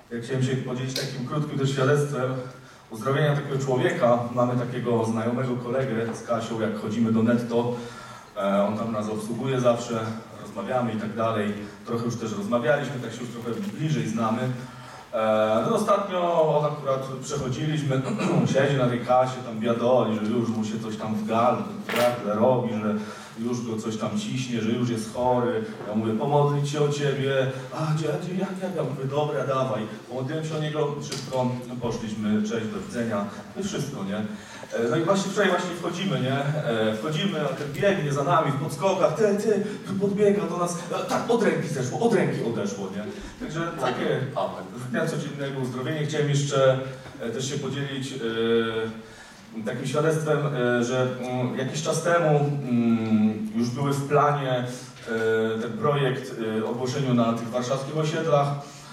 Ja chciałem się podzielić takim krótkim też świadectwem uzdrowienia takiego człowieka. Mamy takiego znajomego kolegę z Kasią, jak chodzimy do netto, on tam nas obsługuje zawsze, rozmawiamy i tak dalej. Trochę już też rozmawialiśmy, tak się już trochę bliżej znamy. No ostatnio akurat przechodziliśmy, siedzi na tej kasie, tam biadoli, że już mu się coś tam w gardle robi, że już go coś tam ciśnie, że już jest chory. Ja mówię, pomodlić się o ciebie. A gdzie, jak? Ja mówię, dobra, dawaj. Pomodliłem się o niego, wszystko, poszliśmy, cześć, do widzenia, no i wszystko, nie? No i właśnie wczoraj wchodzimy, nie? Wchodzimy, a ten biegnie za nami w podskokach, ty, podbiega do nas, tak, od ręki odeszło, nie? Także takie z dnia codziennego uzdrowienie. Chciałem jeszcze też się podzielić takim świadectwem, że jakiś czas temu już były w planie ten projekt ogłoszeniu na tych warszawskich osiedlach.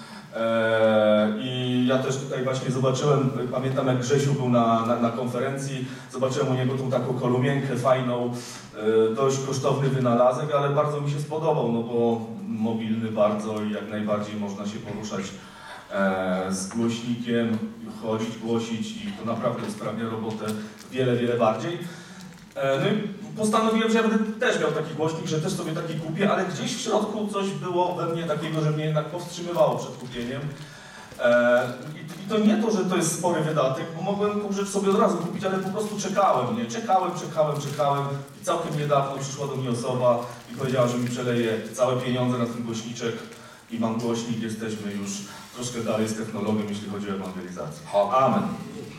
I ja też tutaj właśnie zobaczyłem, pamiętam jak Grzesiu był na konferencji, zobaczyłem u niego tą taką kolumienkę fajną, dość kosztowny wynalazek, ale bardzo mi się spodobał, no bo mobilny bardzo i jak najbardziej można się poruszać z głośnikiem, chodzić, głosić i to naprawdę usprawnia robotę wiele bardziej. No i postanowiłem, że ja będę też miał taki głośnik, że też sobie taki kupię, ale gdzieś w środku coś było we mnie takiego, że mnie jednak powstrzymywało przed kupieniem. I to nie to, że to jest spory wydatek, bo mogłem tą rzecz sobie od razu kupić, ale po prostu czekałem, nie? Czekałem i całkiem niedawno przyszła do mnie osoba i powiedziała, że mi przeleje całe pieniądze na ten głośniczek i mam głośnik, jesteśmy już troszkę dalej z technologią, jeśli chodzi o ewangelizację. Amen.